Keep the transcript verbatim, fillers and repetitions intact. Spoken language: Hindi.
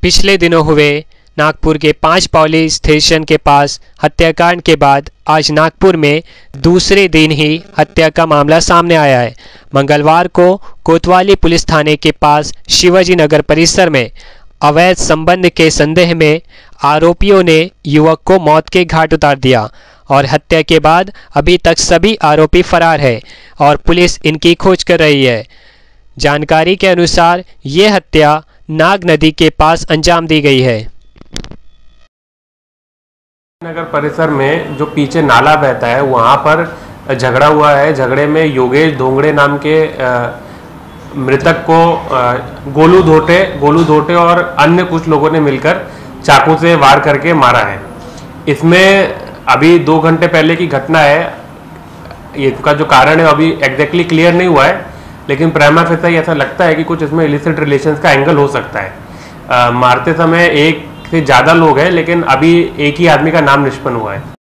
पिछले दिनों हुए नागपुर के पांच पावली स्टेशन के पास हत्याकांड के बाद आज नागपुर में दूसरे दिन ही हत्या का मामला सामने आया है। मंगलवार को कोतवाली पुलिस थाने के पास शिवाजी नगर परिसर में अवैध संबंध के संदेह में आरोपियों ने युवक को मौत के घाट उतार दिया और हत्या के बाद अभी तक सभी आरोपी फरार है और पुलिस इनकी खोज कर रही है। जानकारी के अनुसार ये हत्या नाग नदी के पास अंजाम दी गई है। नगर परिसर में जो पीछे नाला बहता है वहाँ पर झगड़ा हुआ है। झगड़े में योगेश धोंगड़े नाम के मृतक को गोलू धोटे गोलू धोटे और अन्य कुछ लोगों ने मिलकर चाकू से वार करके मारा है। इसमें अभी दो घंटे पहले की घटना है। ये का जो कारण है अभी एग्जैक्टली क्लियर नहीं हुआ है, लेकिन प्राइमा फेसी ऐसा लगता है कि कुछ इसमें इलिसिट रिलेशंस का एंगल हो सकता है। आ, मारते समय एक से ज़्यादा लोग हैं, लेकिन अभी एक ही आदमी का नाम निष्पन्न हुआ है।